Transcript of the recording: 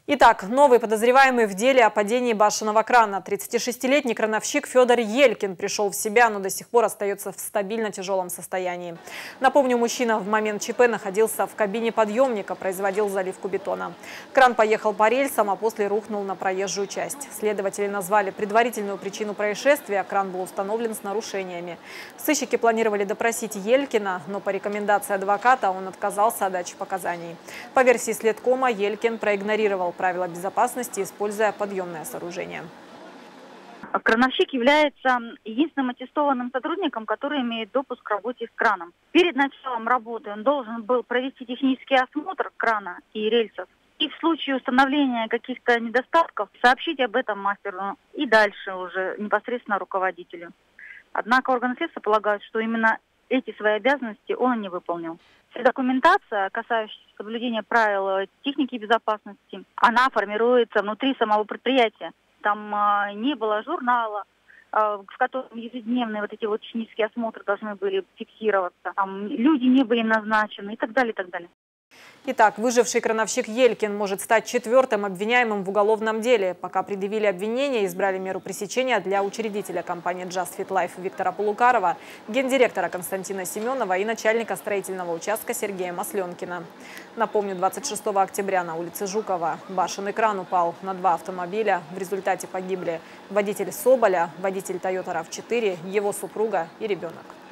Итак, новый подозреваемый в деле о падении башенного крана. 36-летний крановщик Федор Елькин пришел в себя, но до сих пор остается в стабильно тяжелом состоянии. Напомню, мужчина в момент ЧП находился в кабине подъемника, производил заливку бетона. Кран поехал по рельсам, а после рухнул на проезжую часть. Следователи назвали предварительную причину происшествия. Кран был установлен с нарушениями. Сыщики планировали допросить Елькина, но по рекомендации адвоката он отказался от дачи показаний. По версии следкома, Елькин проигнорировал правила безопасности, используя подъемное сооружение. Крановщик является единственным аттестованным сотрудником, который имеет допуск к работе с краном. Перед началом работы он должен был провести технический осмотр крана и рельсов. И в случае установления каких-то недостатков сообщить об этом мастеру и дальше уже непосредственно руководителю. Однако органы следствия полагают, что именно эти свои обязанности он не выполнил. Вся документация, касающаяся соблюдения правил техники безопасности, она формируется внутри самого предприятия. Там не было журнала, в котором ежедневные вот эти вот технические осмотры должны были фиксироваться. Там люди не были назначены и так далее, и так далее. Итак, выживший крановщик Елькин может стать четвертым обвиняемым в уголовном деле. Пока предъявили обвинение, избрали меру пресечения для учредителя компании Just Fit Life Виктора Полукарова, гендиректора Константина Семенова и начальника строительного участка Сергея Масленкина. Напомню, 26 октября на улице Жукова башенный кран упал на 2 автомобиля. В результате погибли водитель Соболя, водитель Toyota RAV4, его супруга и ребенок.